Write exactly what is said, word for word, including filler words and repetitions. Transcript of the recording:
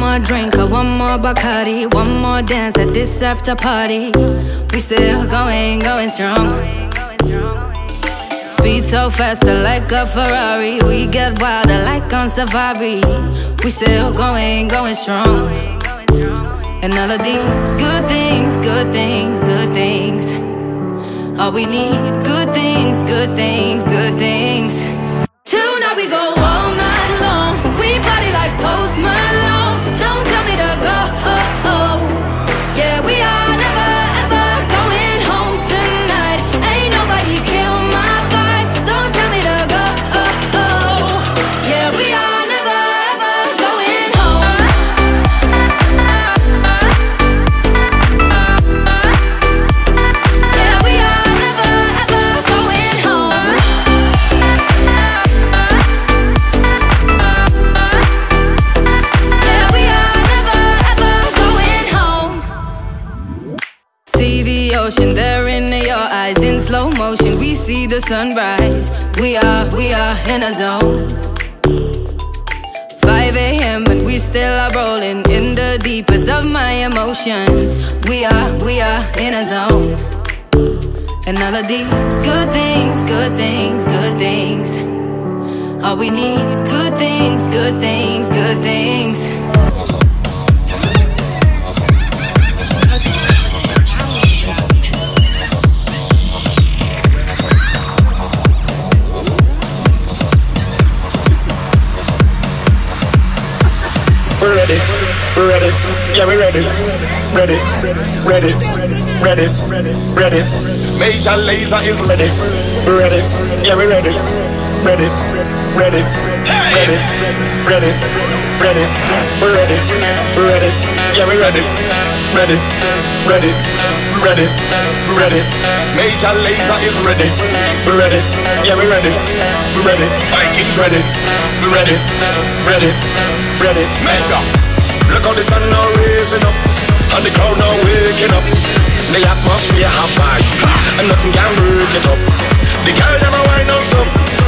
more drink or one more Bacardi, one more dance at this after party. We still going, going strong. Speed so faster like a Ferrari. We get wilder like on safari. We still going, going strong. And all of these good things, good things, good things. All we need, good things, good things, good things. Tonight we go all night long. We party like Post Malone. Don't tell me to go, oh, oh. Yeah, we are never ever going home tonight. Ain't nobody kill my vibe. Don't tell me to go, oh, oh. Yeah, we are never ever going home. Yeah, we are never ever going home. Yeah, we are never ever going home. See the ocean there in your eyes in slow motion. We see the sunrise. We are, we are in a zone. five A M and we still are rolling in the deepest of my emotions. We are, we are in a zone. And all of these good things, good things, good things. All we need, good things, good things, good things. We're ready, we're ready, yeah we're ready, ready, ready, ready, ready. Major Lazer is ready, we're ready, yeah we're ready, ready, ready, ready, ready, ready. We're ready, we're ready, yeah we're ready, ready, ready, ready, ready. Major Lazer is ready, we're ready, yeah we're ready, we're ready. Vikings ready, we're ready, ready. Ready, Major. Look how the sun now raising up, and the crowd now waking up. The atmosphere have vibes, and nothing can break it up. The girl them a wine non-stop,